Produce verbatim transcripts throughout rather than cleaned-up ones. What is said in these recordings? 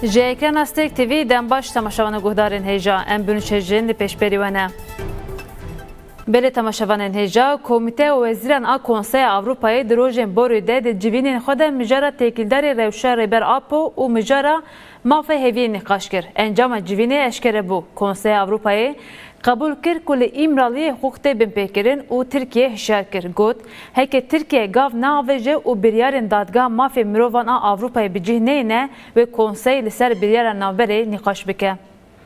Ji ekrana Stêrk T V dembaş temaşavan guhdarên hêja em binûçejin li pêşberî Belê temaşavanên hêja, Komîteya Wezîran a Konseya Avrupayê di rojên borî de di civînên xwe de mijara têkildarê rewşa Rêber Apo û mijara mafê hêviyê nîqaş kir. Encama civînê eşkere bû. Konseya Avrupayê qebûl kir ku li îmraliyê hûq tê bin pêkirin û Tirkiye hişyar kir. Got, heke Tirkiye gav neavêje û biryarên dadgeha mafê mirovan a Avrupayê bi cih neyne ve konsey li ser biryara navberê nîqaş bike.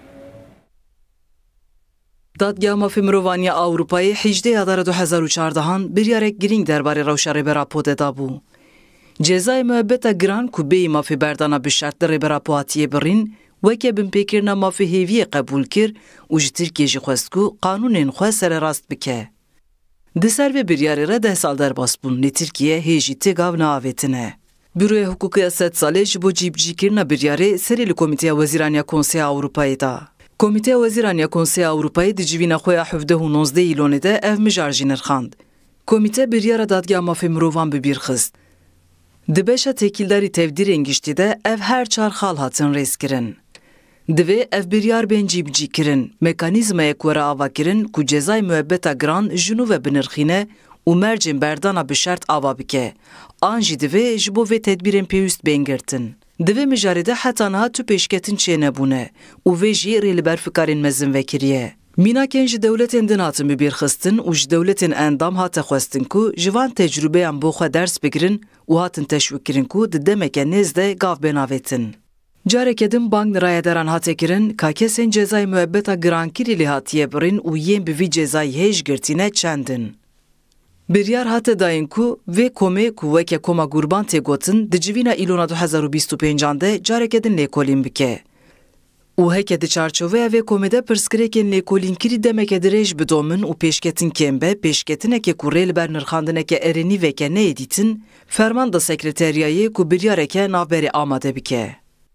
Dadgeha mafê mirovaniya Avrupayê hejdeya dara du hezar û çardehan biryarek girîng derbarê rewşa Rêber Apo de dabû. Cezayê muhebbeta giran ku bêyî mafê berdana bi şert li Rêber Apo hatiye birîn, weke binpêkirina mafê hêviyê qebûl kir û ji Tirkiye jî xwest ku qanûnên xwe sererast bike. Di ser vê biryarê re deh sal derbas bûn lê Tirkiye hêjî tê gav neavêtine. Büroya Hukûkê sed salê ji bo cîbicîkirina biryarê serê li Komîteya Wezîraniya Konseya Avrupayê da. Komîteya Wezîraniya Konseya Avrupayê di civîna xwe ya hevdeh û nonzdeh îlonê de ev mijar jî nirxand. Komîte biryara dadgeha mafê mirovan bi bîr xist. Di beşa têkildarî tevdîrên giştî de ev her çar xal hatin rêzkirin. Divê ev biryar bên cîbicîkirin, mekanîzmayek were avakirin ku cezayê muhebbeta giran ji nû ve binirxîne û mercên berdana bi şert ava bike. An jî divê ji bo vê tedbîrên pêwîst bên girtin. Divê mijarê de heta niha tu pêşketin çênebûne û vê jî rê li ber fikarên mezin vekiriye. Mînakên ji dewletên din hatin bi bîr xistin û ji dewletên endam hate xwestin ku ji van tecrübeyan bo xwe ders bigirin û hatin teşwîkkirin ku di demeke nêz de gav bênavêtin. Careke din bank nirayederan hate kirin ka kesên cezayê muhebbeta girankirî lê hatiye birîn û yên bi vî cezayê hêj girtîne çendin. Biryar hate dayên ku vê komê ku weke koma gurban tê gotin di civîna îlona du hezar û bîst û pêncan de careke din lêkolîn bike. û heke di çarçoveya vê komê de pirsgirêkên lêkolînkirî demeke dirêj bidomin û pêşketin kêm be pêşketineke ku rê li ber nirxandineke erênî veke neêdîtin, ferman da sekreteriyayê ku biryareke navberê amade bike.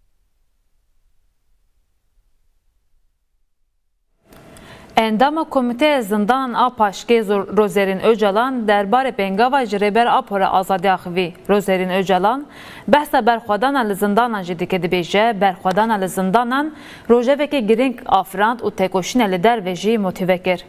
Endama Komîteya Zindanan a Paşkê Rozerîn Öcalan derbarê pêngava ji Rêber Apo re azadiya xivî. Rozerîn Öcalan behsa berxwedana li zindanan jî dike dibêje, berxwedana li zindanan rojeveke girîng afirand û têkoşînê li derve jî motive kir.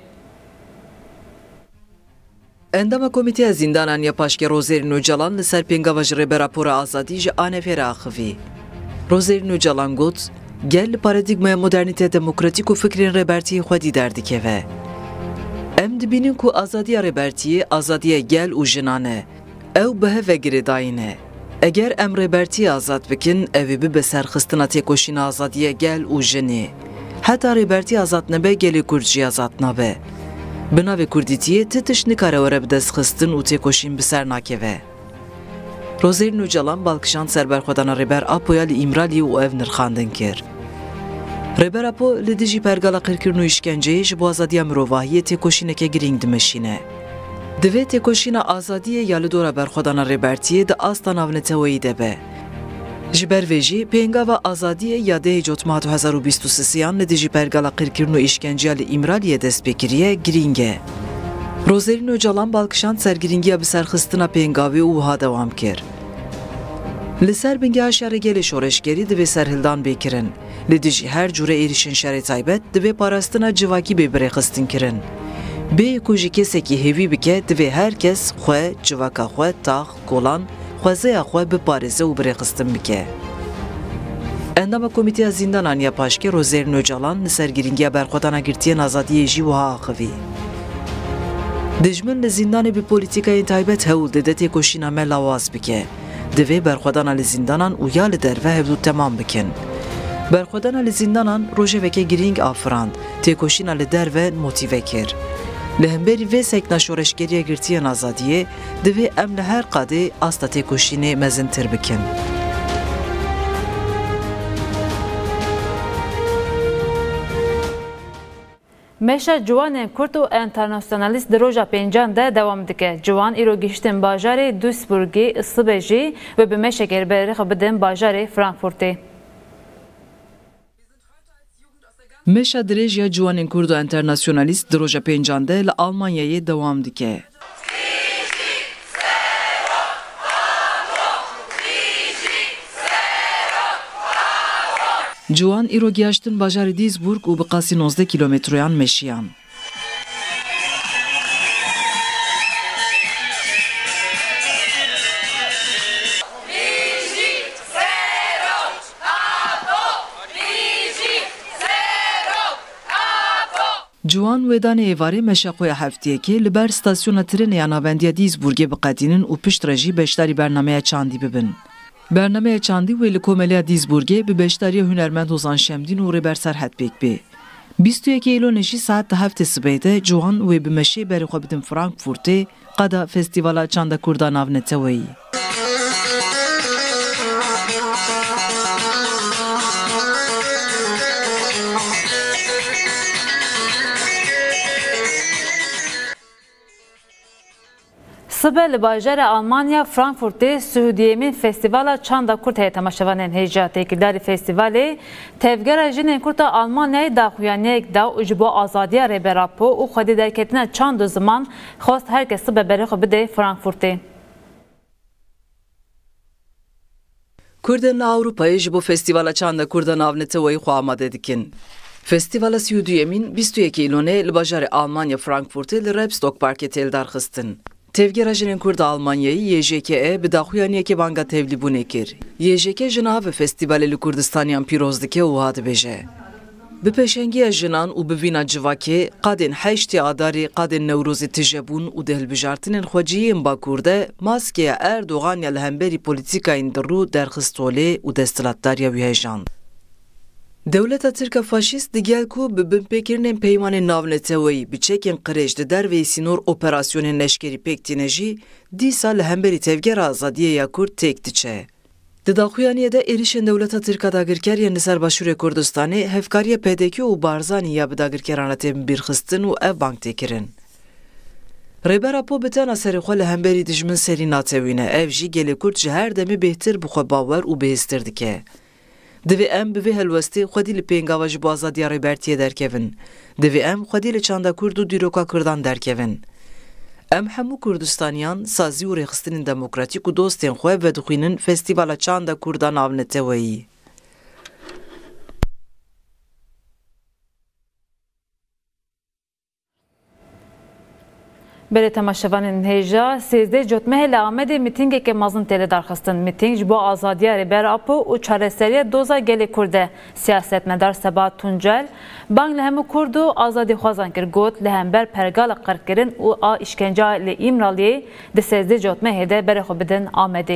Endama Komîteya Zindanan ya Paşkê Rozerîn Öcalan li ser pêngava ji Rêber Apo re azadî ji anefêre axivî. Rozerîn Öcalan got, gel li paradigmaya modernîte demokratîk û fikrên rêbertiyê xwe dîder dikeve. Em dibînin ku azadiya rêbertiyê azadiya gel û jinan e. Ew bi hev ve girêdayîn e. Eger em rêbertiyê azad bikin, ev ê bibe serxistina têkoşîna azadiya gel û jinê. Heta rêbertî azad nebe, gelê Kurd jî azad nabe. Bi navê kurdîtiyê ti tişt nikare were bi destxistin û têkoşîn bi ser nakeve. Rozerîn Öcalan balkişand serberxwedana Rêber Apoya li îmraliyê û ev nirxandin kir. Rêber Apo li dijî pergala qîrkirin û îşkenceyê ji bo azadiya mirovahiyê têkoşîneke girîng dimeşîne. Divê têkoşîna azadiyê ya li dora berxwedana rêbertiyê di asta navneteweyî de be. Ji ber vê jî pêngava azadiyê ya dehê cotmeha du hezar û bîst û sêyan li dijî pergala qîrkirin û îşkenceya li îmraliyê dest pêkiriye girîng e. Rozerîn Öcalan balkişand sergiringiya bi serxistina pêngavê û wiha dewam kir. Li ser bingeha şerêgelê şoreşgerî divê serhildan bêkirin. Li dijî her cure êrişên şerê taybet divê parastina civakî bê birêxistin kirin. Bê ku jî kesekî hêvî bike divê her kes xwe, civaka xwe, tax, kolan, xwezeya xwe biparêze û birêxistin bike. Endama Komîteya Zindanan ya Paşkê Rozerîn Öcalan li ser giringiya berxwedana girtiyên azadiyê jî wiha axivî. Dijmin li zindanê bi polîtîkayên taybet hewl dide têkoşîna me lawaz bike. Divê berxwedana li zindanan û ya li derve hevdû temam bikin. Berxwedana li zindanan rojeveke girîng afirand, têkoşîna li derve motive kir. Li hemberî vê sekna şoreşgeriya girtiyên azadiyê, divê em li her qadê asta têkoşînê mezintir bikin. Meşa ciwanên Kurd û internasyonalîst di roja pêncan de dewam dike. Ciwan îro gihiştin bajarê Duisburgê, Sibê jî ve bi meşekê li berê xwe bidin bajarê Frankfurtê. Meşa dirêj ya ciwanên Kurd û internasyonalîst di roja pêncan de li Almanyayê dewam dike. Ciwan îro gihaştin bajarê Dîsburg û bi qasî nozde kilometroyan meşiyan. Ciwan wêdanê êvarê meşaxoya heftiyekê li ber stasyona trênê ya navendiya Dîsburgê biqetînin û pişt re jî beşdarî bernameya çandî bibin. Bernameya çandî wê li komeliya Dîsburgê bi beşdariya hunermend Ozan Şemdîn û rêber Serhet pêk bê. Bîst û yekê îlonê jî saet di heftê sibê de Ciwan wê bi meşê berê xwe bidin Frankfurtê qada Festîvala Çanda Kurda Navneteweyî. Sibê li bajarê Almanya Frankfurtê Suudiyemîn Festîvala Çanda Kurd heye temaşevanên hêja têkildarî festîvalê tevgera jinên Kurd a Almanyayê daxuyaniyek da û ji bo azadiya rêberapo û xwedî derketina çand û ziman xwast herkes sibê berê xwe bide Frankfurtê. Kurdên li Ewropayê ji bo Festîvala Çanda Kurda Navneteweyî xwe amade dikin. Festîvala Suudiyemîn bîst û yekê îlonê li bajarê Almanya Frankfurtê li Rebstock Parkê têldarxistin. Tevgera jinên Kurd a Almanyayê Y J K E bi daxuyaniyekê banga tevlîbûnê kir. Y J K ji navê festîvalê li Kurdistaniyan pîroz dike û wiha dibêje. Bi pêşengiya jinan û bi vîna civakê qadên heştê adarê qadên Newrozê tijebûn û di hilbijartinên xweciyên Bakur de maskeya Erdogan ya li hemberî polîtîkayên dirû derxistolê û desthilatdariya wî hejand. Dewleta Tirk a faşîst digel ku bi binpêkirinên peymanên navneteweyî bi çekên qirêj di derveyî sînor operasyonên leşkerî pêk tîne jî dîsa li hemberî tevgera azadiyê ya Kurd têk diçe. Di daxuyaniyê de êrişên Dewleta Tirk a dagirkeriyên li ser Başûrê Kurdistanê hevkariya P D K û Barzanî ya bi dagirkeran re tê bîrxistin û ev bang têkirin. Rêbera Po bi tena serê xwe li hemberî dijmin serî natewîne, ev jî gelê Kurd ji her demê bêhtir bi xwe bawer û bihêztir dike. Divê em bi vê helwestê xwedî li pêngava ji bo azadiya rêbertiyê derkevin. Divê em xwedî li çanda Kurd û dîroka Kurdan derkevin. Em hemû Kurdistaniyan sazî û rêxistinên demokratîk û dostên xwe vedixwînin Festîvala Çanda Kurda Navneteweyî. Berê temaşevanên hêja sêzdeh cotmehê li Amedê mîtingeke mezin tê darxistin. Mîting ji bo azadiya rêberapo û çareseriya doza gelê Kurd e. Siyasetmedar Sebat Tuncel bang li hemû Kurd û azadîxwazan kir, got li hember pergala qirkirin û a îşkenca li İmraliyê di sêzdeh cotmehê de berê xwe bidin Amedê.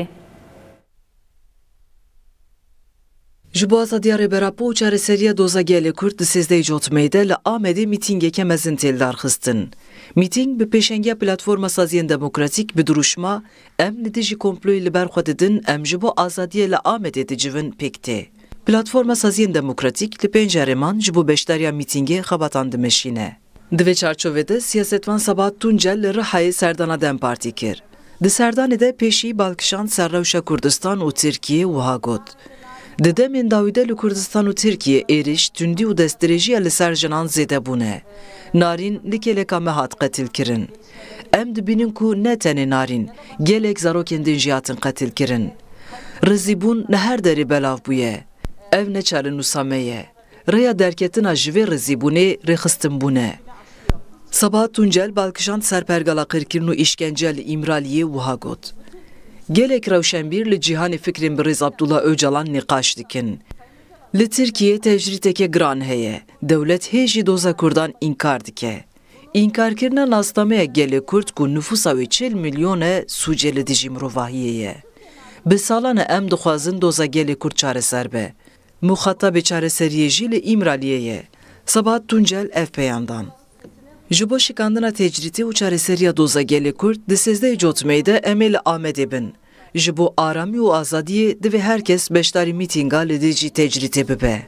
Ji bo azadiya rêberapo û çareseriya doza gelê Kurd di sêzdehê cotmeyê de li Amedê mîtingeke mezin tê darxistin. Mîting bi pêşengiya Platforma Saziyên Demokratîk bi duruşma em li dijî komployê li ber xwe didin, em ji bo azadiyê li Amedê dicivin pêk tê. Platforma Saziyên Demokratîk li pênc herêman ji bo beşdariya mîtingê xebatan dimeşîne. Di vê çarçovê de siyasetvan Sebat Tuncel li Rihayê serdana Dem Partî kir. Di serdanê de pêşî balkişan Serrewşa Kurdistan û Tirkiye wiha got. Di demên dawî de li Kurdistan û Tirkiye êriş, tundî û destdirêjiya li ser jinan zêde bûne. Narîn li kêleka me hat qetil kirin. Em dibînin ku ne tenê narîn, gelek zarokên din jî hatin qetil kirin. Rizîbûn li her derê belav bûye. Ev ne çalinûsa me ye. Rêya derketina ji vê rizîbûnê rêxistinbûn e. Sebat Tuncel balkişand serpergala qirkirin û îşkence li İmraliyê wiha got. Gelek rewşenbîr li cîhanê fikrên bi rêz Abdullah Öcalan nîqaş dikin. Li Tirkiye tecrîteke giran heye. Dewlet hê jî doza Kurdan înkar dike. Înkarkirina nastameya gelê Kurd ku nüfusa wê çil milyon e sûce li dijî mirovahiyê ye. Bi salan e em dixwazin doza gelê Kurd çareser be. Muxatabê çareseriyê jî li İmraliyê ye. Sebat Tuncel ev peyandan. Ji bo şikandina tecrîtî û çareseriya doza gelê Kurd di sêzdehê cotmeyê de em ê li Amedê bin. Ji bo aramî û azadiyê divê herkes beşdarî mîtînga li dijî tecrîtê bibe.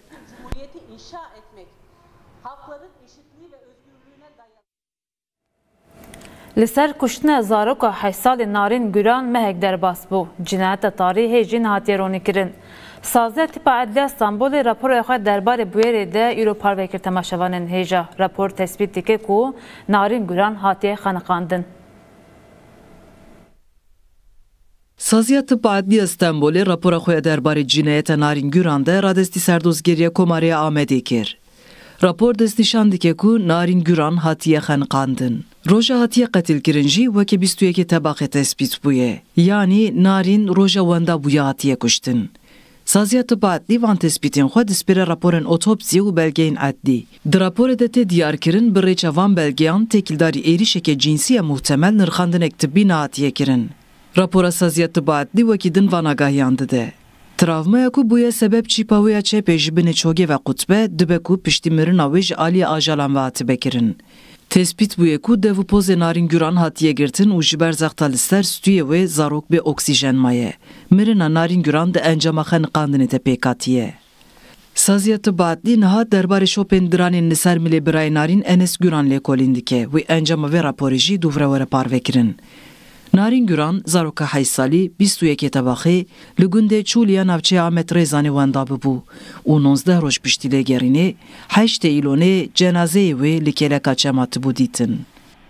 Li ser kuştina zaroka heşt salê Narîn Güran mehek derbas bû. Cinayeta tarî hêjîn hatiye ronîkirin. Sazê Tîpa Edliya Stenbolê raporê xwe derbarê bûyerê de îro parve kir temaşevanên hêja. Rapor tespît dike ku Narîn Güran hatiye xeniqandin. Saziya Tıbba Adliya İstanbul'e rapora xoya derbarê cinayeta Narin Güran de radestî serdozgeriya Komarê Amedê kir. Rapor destnîşan dike ku Narin Güran hatiye xenqandin. Roja hatiye qetilkirin jî weke bîst û yekê tebaqê tespît bûye. Yanî Narin roja wenda bûye hatiye kuştin. Saziya Tıbba Adlî van tespîtên xwe dispêre raporên otopsî û belgeyên adlî. Di raporê de tê diyarkirin bi rêça van belgeyan têkildarî êrişeke cinsî muhtemel nirxandinek tibbî nehatiye kirin. Rapora Saziya Tıbba Adlî wekî din vanagahiyan dide. Travmaya ku bûye sebeb çîpa wê ya çepê ji binê çogê ve qutbe dibe ku piştî mirina wê ji aliyê ajalan ve hatibe kirin. Tespît bûye ku dev û pozê Narin Güran hatiye girtin û ji ber zexta li ser stûyê wê zarok bê oksîjen maye. Mirina Narin Güran di encama xeniqandinê de pêkatiye. Saziya Tıbba Adlî niha derbarê şopên diranên li ser milê birayê Narin Enes Güran lêkolîn dike. Wê encama vê raporê jî dûvre were parvekirin. Narin Güran zaroka heyş salî bîst û yekê tebaxê li gundê Çûliya navçeya Amed Rêzanê wenda bibû û nonzdeh roj piştî lêgerînê heştê îlonê cenazeyê wê li kêleka çema tibû dîtin.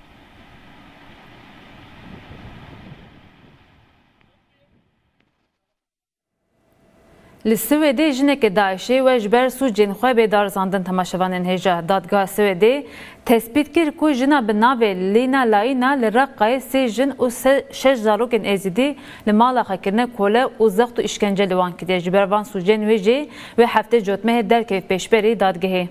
Li Swêdê jinekê Daişê ve ji ber sûcên xwe bêdarzandin temaşevanên hêja. Dadgeha Swêdê tespît kir ku jina bi navê Lina Layina li Reqqayê sê jin û şeş zarokên êzîdî li mala xwe kirine kole û zext û îşkence li wan kiriye. Ji ber van sûcên wê jê wê heftê cotmehê derkevî pêşberî dadgehê.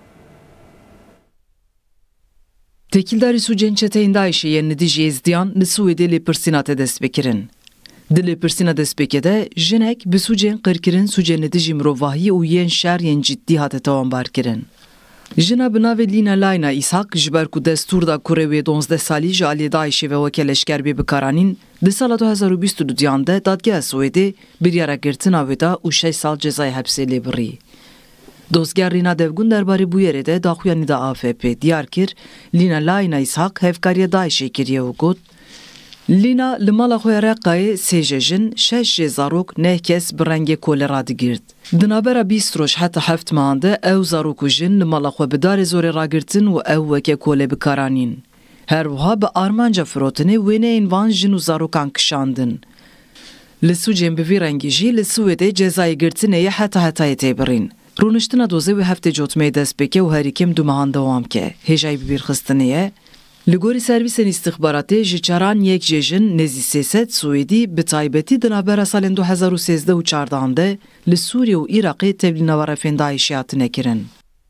Têkildarî sûcên çeteyên Daişê yên Nidîj Yezdiyan li Swêdê lêpirsîna te dest bikirin. Di lêpirsîna destpêkê de jinek bi sûcên qirkirin sûcên Nidîjî mirovahiyê û yên şer yên ciddî hate tewambarkirin. Jina bi navê Lina Layina İshak ji ber ku destûr da kurê wê donzdeh salî ji aliyê Daişê ve weke leşkerbê bikaranîn, di sala du hezar û bîst û duyan de dadgeha Swêdê biryara girtina wê da û şeş sal cezayê hepsê lê birî. Dozger Rîna Devgûn derbarê bûyerê de daxuya nîda A F P diyar kir, Lina Layina İshak hevkariya Daişê kiriye û got, Lina li mala xwe Reqqayê sê jejin şeş jê zarok neh kes bi rengê kole radigirt. Di navbera bîst roj heta heft mehan de ew zarok û jin li mala xwe bi darê zorê ragirtin û ew weke kole bikaranîn. Her wiha bi armanca firotinê wêneyên van jin û zarokan kişandin. Li sûcên bi vî rengî jî li Swêdê cezayê girtinê yê heta hetayê tê birîn. Rûniştina dozê wê heftê cotmeyê dest pêke û herîkêm du mehan dewam ke. Hêjayî bibîrxistinê ye li gorî servîsên îstixbaratê ji çaran yek jê jin nêzî sê sed Swêdî bi taybetî di navbera salên du hezar û sêzdeh û çardehan de li Sûriye û Iraqê tevlî nevarefên Daişê hatine kirin.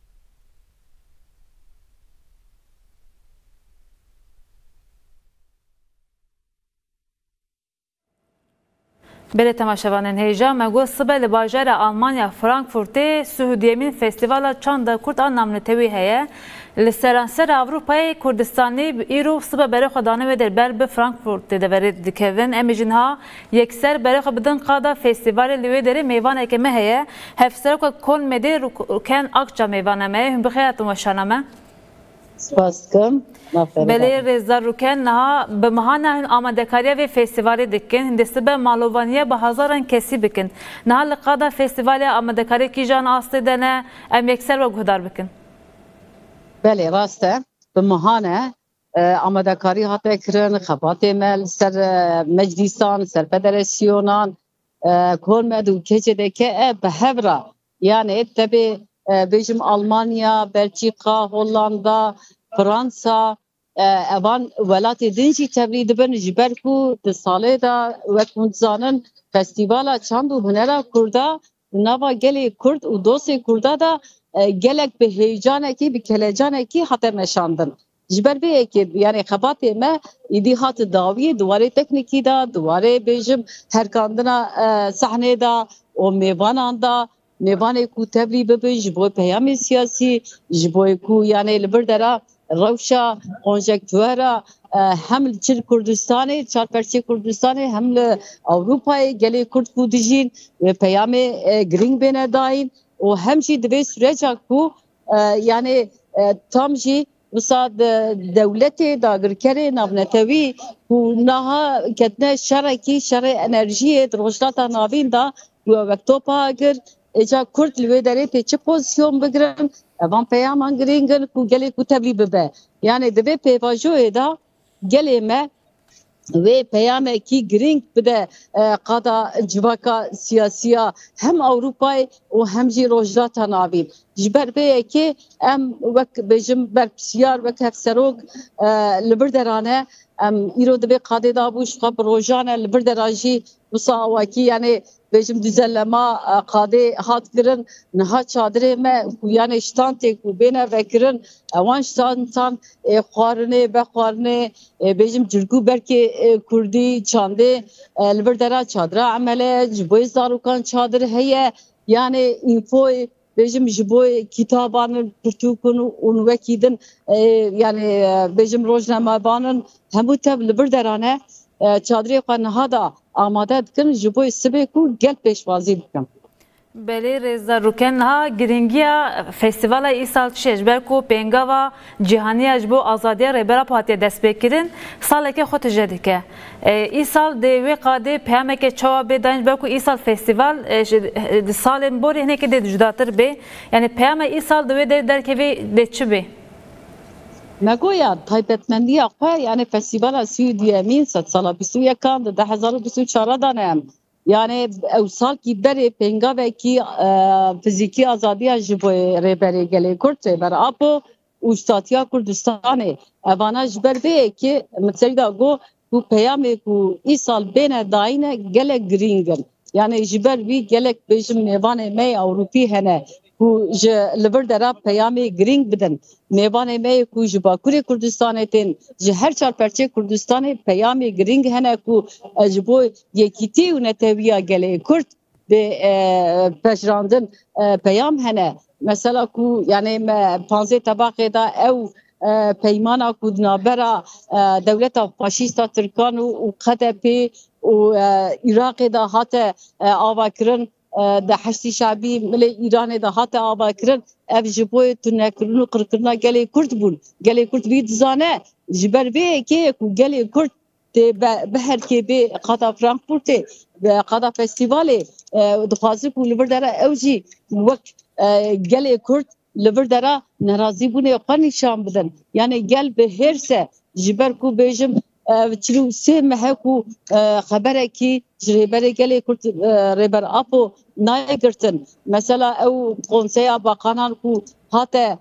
Berê temaşevanên hêja me got sibe li bajara Almanya Frankfurtê Suhudiyemîn Festîvala Çanda Kurd a namnetewî heye. Li seransera Avrupayê Kurdistanê îro sibe berê xwe danî wê ber bi Frankfurtê de verê dikevin. Em ê jin ha yekser berê xwe bidin qada festîvalê li wê derê mêvaneke me heye. Hevsereka Kolmedê Rûken Akça mêvana me ye. Hûn bi xêr hatin weşana me. Spas dikim. Belê Rêza Rûken niha bi mihana hûn amadekariya vê festîvalê dikin. Hûn dê sibe malovaniya bi hezaran kesî bikin. Niha li qada festîvalê amadekariyê kîjan astê de ne em yekser ve guhdar bikin. Belê rast e bi mihane amadekarî hate kirin xebatê me ser meclîsan ser federasyonan Kolmed û keçedeke e bi hevra yani tebê bêjim Almanya, Belçîka, Hollanda, Fransa evan welatê din jî tevlî dibin ji ber ku di salê da wek hûn dizanin Festîvala Çand û Hunera Kurda nava gelê Kurd û dosê Kurda da gelek bi heyecanekî bi kelecanekî hate meşandin. Ji ber vê yekê yani xebatê me îdî hat dawiyê diwarê teknîkî da diwarê bêjim herkandina sahnê da û mêvanan da mêvanê ku tevlî bibin ji bo peyamê siyasî ji bo ku yani li bir dera rewşa konjektûera hem li çir Kurdistanê çarperçê Kurdistanê hem li Ewropayê gelê Kurd ku dijîn peyamê girîng bêne dayîn û hem jî divê süreca ku yani tam jî wisa dewletê dagirkerê navnetewî ku naha ketine şerekî şerê enerjiyê di rojhilata navîn da wek topa gir Eca Kurd li wê derê pê çi pozisyon bigirin evan peyaman girîngin ku gelê ku tevlî bibe. Yani divê pêvajoyê da gelê me ve peyameki giring bide qada civaka siyasiya hem Avrupa'yı o hem jî rojda navîn ji ber vê ki em wek bêjim berpirsiyar wek hevserok li bir derane em îro dibe qadê dabû ji xwe bi rojan e li bir dera jî wisa awakî yani bêjim düzenlema qadê hat kirin niha çadırê me ku yani ştantê ku bêne vekirin ewan ştantan xwarinê vexwarinê bêjim cirgû berkê Kurdî çandê li bir dera çadıra emele ji bo zarokan çadır heye yani înfoy bêjim ji bo kitabanın pirtûkun û wekî din yani bêjim rojnamabanin hemû tev li bir derane çadırê xwe niha da amade dikin ji bo sibê ku gel pêşwazî bikin. Belê Rêza Rûken ha giringiya festîvala îsal çi ji ber ku pêngava cîhaniya ji bo azadiya rêbera hatiye destpêkirin saleke xwe tije dike. Îsal dê wê qadê peyameke çawa bê dayin ji ber ku îsal festîval di salên borî hinekê dê cudatir bê yani peyama îsal di wê dê derkevê dê çi bê? Me goya taybetmendiya xwe yani festîvala sî û duyemîn sed sala bîst û yekan di hezar û bîst û çar de ne em yani ew salkî berê pêngavekî fizîkî azadiya ji bo rêberê gelê Kurd rêber Apo û Statiya Kurdistanê evana ji ber vê ki mitserî da got ku peyamê ku îsal bêne dayîne gelek girîngin yani ji ber wî gelek bêjim mêvanê me Ewropî hene ku ji li bir dera peyamê giring bidin mêvanê me ku ji Bakurê Kurdistanê tên ji her çar perçê Kurdistanê peyamê giring hene ku ji bo yekîtî û neteviya gelê Kurd dê peşrandin peyam hene mesela ku yani me panzê tebaqê da ew peymana ku di navbera dewleta faşîsta Tirkan û Xedepê û Iraqê da hate avakirin de heştî şabî milê İranê de hate avakirin ev ji bo tunekirin û qirkirina gelê Kurd bûn gelê Kurd wî dizane ji ber vê yekê ku gelê Kurd tê biherkê bê qada Frankfurtê qada festîvalê dixwaze ku li bir dera ew jî wek gelê Kurd li bir dera nerazîbûnê xwe nîşan bidin yani gel bi hêrse ji ber ku bêjim çilû sê mehe ku xeberekî ji rêberê gelê Kurd rêber Apo nayegirtin mesela ew konseya baqanan ku hate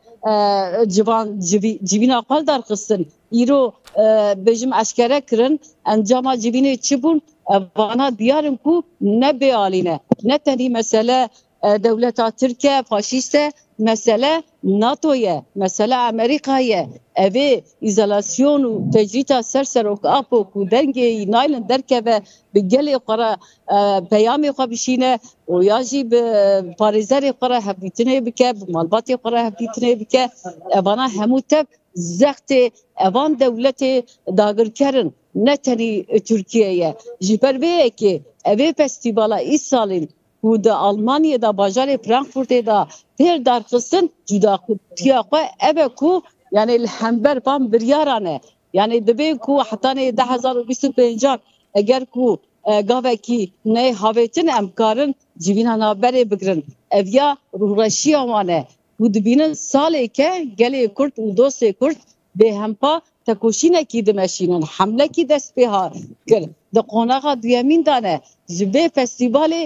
civan civîna xwe darxistin îro bêjim eşkere kirin encama civînê çi bûn vana diyarın ku ne bêalîne ne tenî mesele devleta Tirkiye faşîst e mesele NATO'ye mesele Amerika'ye evê izolasyon û tecrîta ser serok Apo ku dengê naylin derkeve bi gelê xwe re peyamê xwe bişîne û ya jî bi parêzerê xwe re hevdîtinê bike bi malbatê xwe re hevdîtinê bike evana hemû tev zextê evan dewletê dagirkerin ne tenî Tirkiyeyê ji ber vê yekê evê festîvala îsalên ku di Almanya'da bajarê Frankfurtê da pêr darxistin cudaqîtiya xwe ev e ku yani li hember van biryaran e yani dibe ku hetanê de hezar û bîst û pêncan eger ku gavekî ney havêtin em karin civîna navberê bigirin ev ya rûreşiya wan e ku dibînin salêke gelê Kurd û dostê Kurd bêhempa tekoşînekî dimeşînin hemlekî dest pê kir di qonaxa duyemîn de ne ji vê festîvalê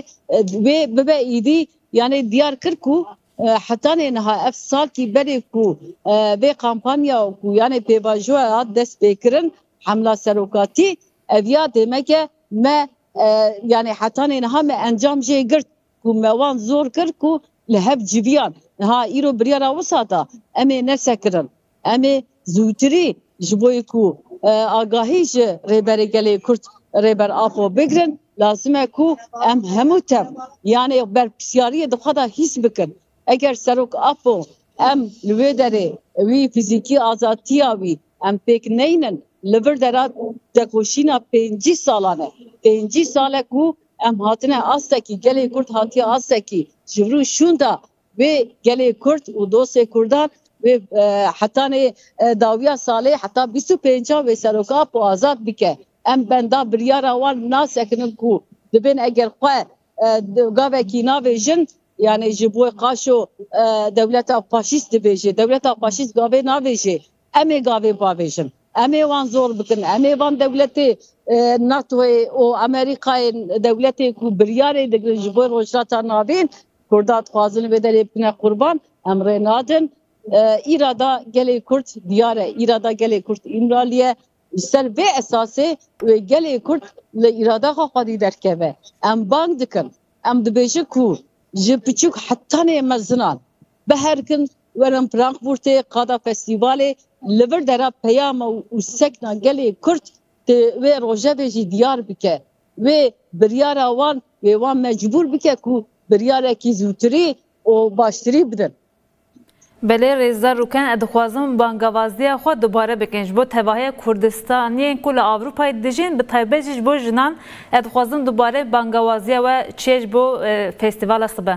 wê bibe îdî yani diyar kir ku hetanê niha ev salkî berê ku vê kampanya ku yani pêvajoya hat dest pêkirin hemla serokatî ev ya demeke me yani hetanê niha me encam jê girt ku me wan zor kir ku li hev civiyan niha îro biryara wisa da em ê nesekirin em ê zûtirî ji bo ku agahî ji rêberê gelê Kurd rêber Apo bigirin lazim e ku em hemû tev yani berpirsiyariyê dixwe da hîs bikin eger serok Apo em li wê derê wî fizîkî azadiya wî em pêk neynin li vir dera tekoşîna pêncî salan e pêncî sal e ku em hatine astekî gelê Kurd hatiye astekî ji vir û şûn da wê gelê Kurd û dostê Kurdan ve hetanê dawiya salê heta bîst û pêncan wê serok Apo azad bike em benda biryara wan nasekinin ku dibin eger xwe gavekî navêjin yani ji bo qaşo devleta faşîst dibêje devleta faşîst gavê navêje em ê gavê bavêjin ام وان زور بکن ام وان دولت ناتو او امریکا دولت کو بریار دگل جبر روشاتا نابین کردات خوازن بدل بنا قربان امر نادن ایرادا گلی کرد دیاره ایرادا گلی کرد امرالیه سر به اساسه گلی کرد ایرادا خواهی درکه ام بانگ دکن ام دبیجه کو جبچوک حتی نه مزنان به هر کن ورم فرانکفورت قادا فستیواله لور درا پیام و سکنا گلی کرد و روژه بجی دیار بکه و بریار وان و وان مجبور بکه کو بریار کی زوتری و باشتری بدن. بله رضا روکن ادخوازم بانگوازی خود دوباره بکنج با تواهی کردستانی کل اروپای دیجین به تایبهش با جنان ادخوازم دوباره بانگوازی و چیج با فستیوال صبح.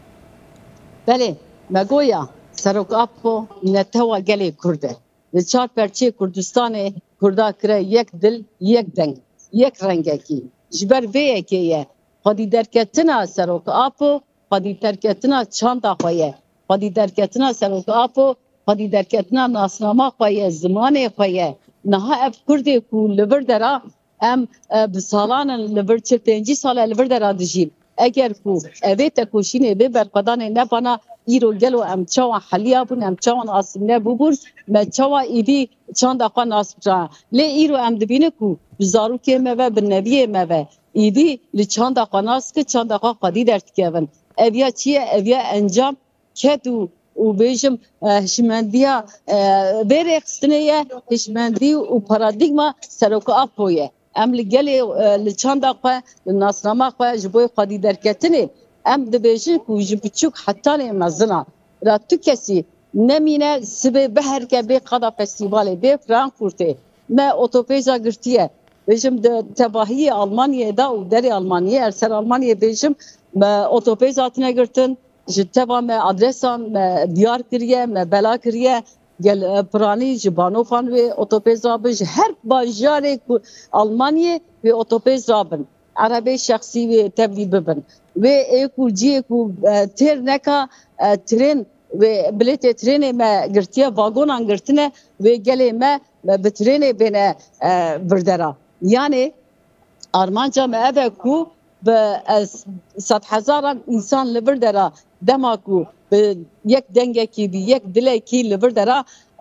بله مگویا سرک آپو نتوا گلی کرده. چهار پرچه کردستان کردا کره یک دل یک دنگ یک رنگه کی جبر ویه کیه خودی درکتنا سرک آپو خودی درکتنا چند آخویه خودی درکتنا سرک آپو خودی درکتنا ناسنامه خویه زمان خویه نها اف کرده کو لور درا ام بسالان لور چه پنجی سال لور درا دجیم اگر کو اوه تکوشینه به برقدان نبانا ایرو گلو ام چوا حلیا بون ام چوا آسمنه ببور ما چوا ایدی چند آقا ناسبرا لی ایرو ام دبینه کو بزارو که موا بنبیه موا ایدی لی چند آقا ناس که چند آقا قدی درد کهون اویا چیه اویا انجام کدو و بیشم هشمندیا بره اخستنه هشمندی و پارادیگما سروک آپویه ام لگلی لچند آقا ناسنامه آقا جبوی قدی درکتنه ام دبیجی کو جبچوک حتی نه مزنا را تو کسی نمینه سبه به هر که به قدا فستیواله به فرانکفورته ما اوتوپیزا گرتیه بیشم د تباهی آلمانیه دا و دری آلمانیه ارسل آلمانیه بیشم ما اوتوپیزاتونه گرتن جتبا ما آدرسان ما دیار کریه ما بلا کریه گل پرانی جبانوفان و اوتوپیزا بج هر باجاره آلمانیه و اوتوپیزا بن عربی شخصی و تبلیغ ببن و ایکو جی ایکو تیر نکا ترین و بلیت ترین ما گرتیه واگونان گرتنه و گلی ما به ترین بینه بردارا یعنی آرمانجا ما اوه کو به صد هزاران انسان لبردارا دما کو به یک دنگه کی بی یک دله کی لبردارا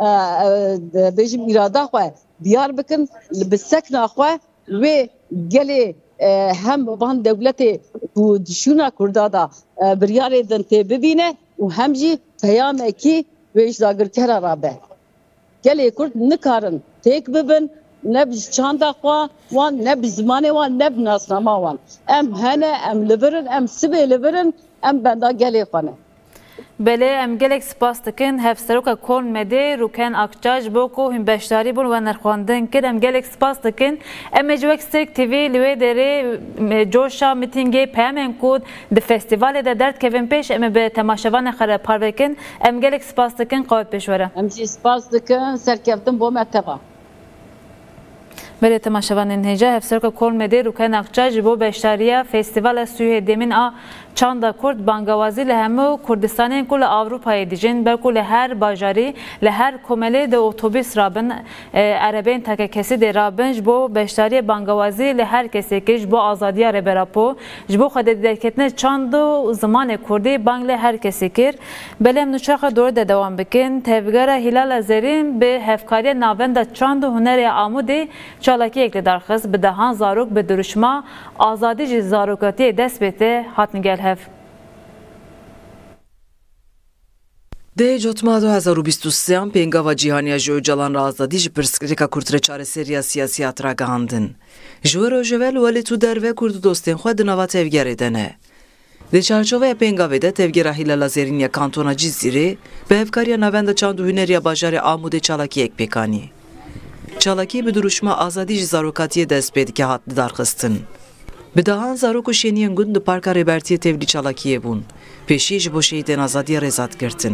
بیجم اراده خواه دیار بکن بسکن خواه و گلی هم بان دولت دشونا کردادا بریار دنته ببینه و هم جی پیام کی ویش داگر کرا رابه گلی کرد نکارن تیک ببن نب چاندا خوا وان نب زمانه وان نب ناسنامه وان ام هنه ام لبرن ام سبه لبرن ام بندا گلی خانه بله ام گلک سپاس دکن هفسروکا کل مده روکن اکچاج بوکو هم بشتاری بون و نرخواندن کد ام گلک سپاس دکن ام مجوک سترک تیوی لوی داره جوشا میتینگی پیامن کود د فستیوال ده درد کوین پیش ام به تماشاوان خره پاروکن ام گلک سپاس دکن قوت پیشوره ام جی سپاس دکن سرکفتن بو متقا بله تماشاوان هجا هفسروکا کل مده روکن اکچاج بو بشتاریه فستیوال سوی دمین آ چاندا کرد بانگوازی لهمو کردستان کل اروپای دیجین بر کل هر باجاری لهر کمله د اتوبوس رابن عربین تک کسی د رابنج بو بشتاری بانگوازی لهر کسی کش بو آزادی ربراپو جبو خود درکتنه چاندو زمان کردی بانگ له هر کسی کر بلم نوچاخ دور د دوام بکن تفگر هلال زرین به هفکاری ناوند چاندو هنر آموده چالاکی یک درخواست به دهان زاروک به درشما آزادی زاروکاتی دست بته هاتنگل هف ده جوتما دو هزار و بیست و سه ام پنگاوا جیهانی جو جلان را آزادی جی پرسکریکا کورتر چاره سریا سیاسیات را گهاندن. جو روژول ولی تو در و کرد دوستین خود نوا تفگره دنه. ده چارچوه پنگاوه ده تفگره هیلالا زرینیا کانتونا جزیره به افکاریا نوند چاندو هنریا باجار آموده چالاکی یک پیکانی. چالاکی به دروشما آزادی جی زاروکاتی دست بید که هات درخستن. به دهان زاروک و شینین گوند پارکا ریبرتی تفلی چالاکیه بون. پیشیش با شهیدین آزادی رزاد گرتن.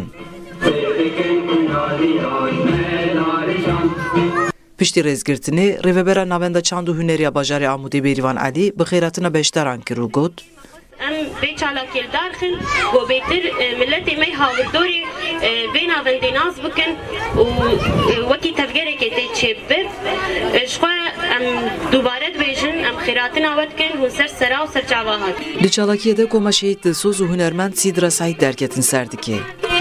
پشتی رزگرتنی ریوبرا نوانده چاندو هنریا باجار آموده بیریوان علی بخیراتنا بیشتران کرو گود ام به چالاکیل دارخن و بیتر ملت می هاوردوری بين أفندي ناس بكن ووكي تفجر كده تشبب شخوا أم دوباره بيجن أم خيراتنا ودكن هنسر سرا و سر جواهات. لچالاکیه ده کما شهید دلسوز و هنرمند سیدرا سعید درکتن سردکی.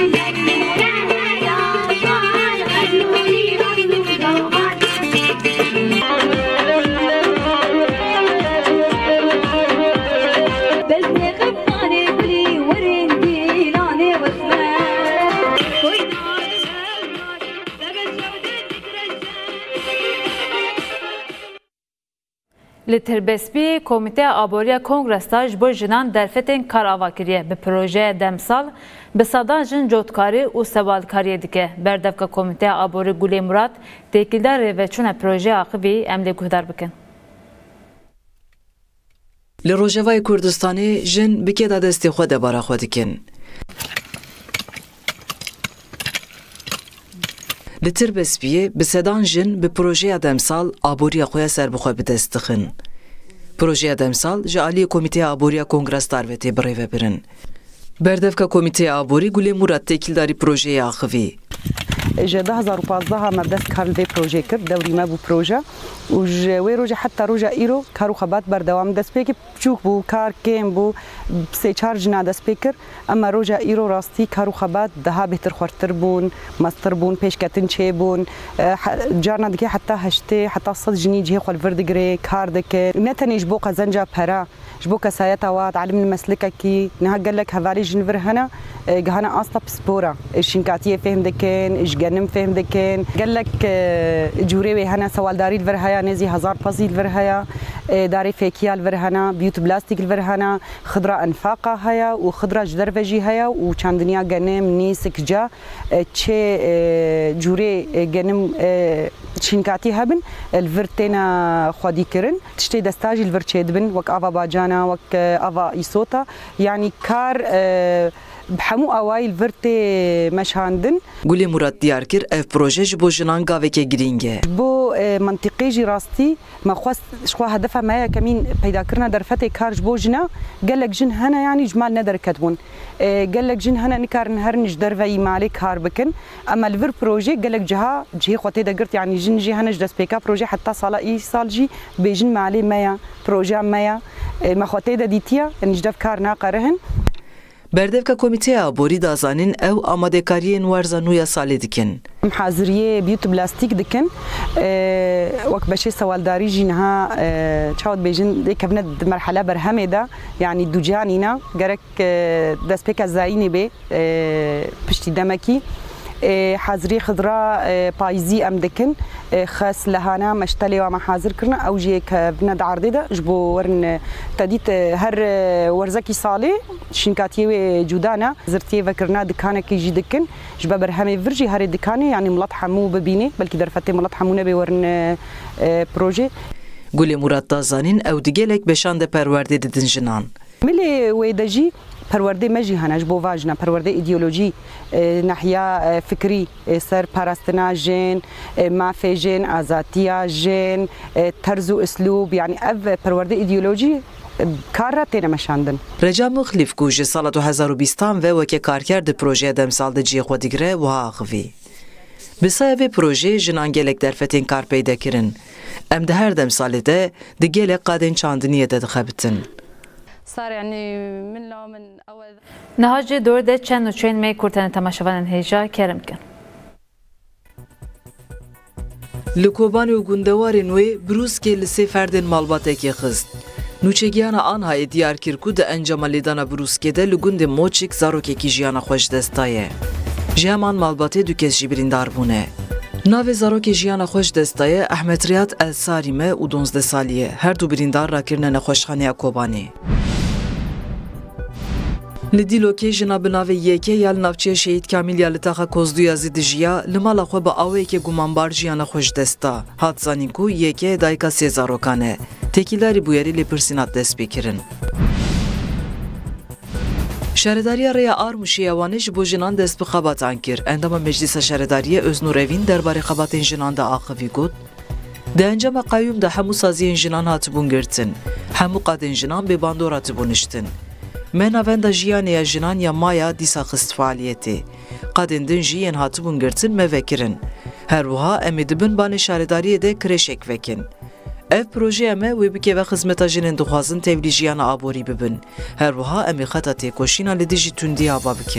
Li Tirbespî Komîteya Aboriya Kongresta ji bo jinan derfetên kar ava kiriye. Bi projeya demsal bi sadan jin cotkarî û sevalkariyê dike. Berdevka Komîteya Aborî Gulê Murat têkildar rêveçûna projeya axivî em lê guhdar bikin. Li Rojavayê Kurdistanê jin bi kêda destê xwe debara xwe dikin. Li Tirbespiyê bi sedan jin bi projeya demsal aboriya xwe ya serbixwe bi dest dixin. Projeya demsal ji aliyê Komîteya Aboriya Kongrestar ve tê birêvebirin. Berdevka Komîteya Aborî Gulê Murat têkildarî projeyê axivî. ji du hezar û panzdeh me dest kar li vê projê kir, dewrî me bû proje û ji wê rojê heta roja îro kar û xebat berdewam dest pê kir, biçûk bû, kar kêm bû, sê çar jina dest pê kir, em roja îro rastî kar û xebat daha bêhtir xwertir bûn, mestir bûn, pêşketin çê bûn, carna dikê heta heştê, heta sed jinî cihê xwe li vir digire, kar dike, ne tenê ji bo qezenca pera, ji bo kesayeta wat, elîm li meslekekî, niha gelek hevalî jin vir hene, gihana asla pispora, şinkatiyê fêm dikin, ji genim fêm dikin, gelek cûrê wê hene sewaldarî li vir heye, nêzî hezar pezî li vir heye, darê fêkiya li vir hene, biyût plastîk li vir hene, xidra enfaqa heye û xidra ji derve jî heye û çandiniya genim, nîsik ca çê cûrê genim şinkatî hebin, li vir têne xwedîkirin, tiştê desta jî li vir çê dibin, wek ava bacana, wek ava îsota, yanî kar بحمو اوایل ورته مشاندن. Gulê Murat diyar kir ev proje ji bo jinan gaveke girîng e. Bo منطقê jî rastî me xwest ji xwe hedefa me ye kemîn peydakirina derfetê kar ji bo jina gelek jin hene yanî ji mal nederketbûn. Gelek jin hene nikarin herin ji derveyî malê kar bikin. Em li vir proje gelek ciha cihê xwe tê de girt yanî jin jî hene ji destpêka proje heta sala îsal jî bêjin malê me ye, projeya me ye, me xwe tê de dîtiye ji dev kar naqerihin. Berdevka Komîteya Aborî dazanin ew amadekariyên werza nû ya salê dikin. Haziriyê biyût plastîk dikin, wek beşê sewaldarî jî niha çawa dibêjin kevne di merhele berhemê de yanî ducanîna gerek destpêka zayînê bê piştî demekî حاضری خضرا پایزی ام دکن خاص لهانا مشتلی و محاضر کرنا او جی که بند عرضه ده جبو ورن تدیت هر ورزکی سالی شنکاتی و جودانا زرتی و کرنا دکانه کی جی دکن جبا برهمه ورجی هر دکانه یعنی ملت حمو ببینه بلکه در فته ملت حمو نبی ورن پروژه. Gulê Murat dazanin ew digelek beşan de perwerdê didin jinan. Milê wê de jî perwerdê me jî hene ji bo vajina perwerdê îdeolojî nahiya fikrî ser parastina jên mafê jên azatiya jên terz û üslûb yanî ev perwerdê îdeolojî kar re têne meşandin. Reca Mixlîf ku ji sala du hezar û bîstan ve weke karker di projeya demsal de cihê xwe digire wiha axivî. Bi saya vê projê jinan gelek derfetên kar peyda kirin. Em di her demsalê de di gelek qadên çandiniyê de dixebitin. Niha jê dor de çend û çên me kurtenê temaşevanên hêja kerem kin. Li Kobanê û gundewarên wê birûskê li sê ferdên malbatekê xist. Nûçegiyana Anhayê diyar kir ku di encama lêdana birûskê de li gundê Moçik zarokekî jiyana xwe ji dest daye. Ji heman malbatê du kes jî birîndar bûne. Navê zarokê jiyana xwe ji dest daye Ehmed Riyad Elsarî me û donzdeh salî ye. Her du birîndar rakirine nexweşxaneya Kobanê. Li Dîlokê jina bi navê Yekê ya li navçeya Şehîd Kamîl ya li taxa Kozduya Zîdijiya li mala xwe bi awayekê gumanbar jiyana xwe ji dest da. Hat zanîn ku Yekê dayika sê zarokan e. Têkildarî bûyerî lêpirsînat dest pê kirin. Şaredariya Rêya Armuşê Wanê ji bo jinan dest bi xebatan kir. Endama Meclîsa Şaredariyê Öznûr Evîn derbarê xebatên jinan de axivî got. Di encama qayyûm de hemû saziyên jinan hatibûn girtin. Hemû qadên jinan bê bandor hatibûn iştin. me navenda jiyanê jinan ya maya dîsa xist faaliyetê. Qadên din jî yên hatibûn girtin me vekirin. Her wiha em ê dibin banê şaredariyê de kireşek vekin. Ev projeya me wê bike ve xizmeta jinên dixwazin tevlî jiyana aborî bibin. Her wiha em ê xeta têkoşîna li dijî tundî ava bikin.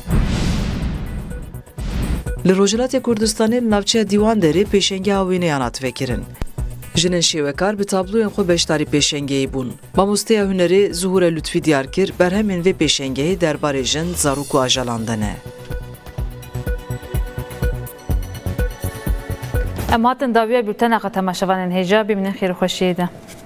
Li Rojhilatê Kurdistanê li navçeya Dîwanderê pêşengeha wêneyan hat vekirin. Jinên şêwekar bi tabloyên xwe beşdarî pêşengehê bûn. Mamosteya hunerê Zuhure Lütfî diyar kir berhemên vê pêşengehê derbarê jin, zarok û ajalan ne. Em hatin dawiya bültena temaşevanên hêja bimînin xêr û xweşiyê de.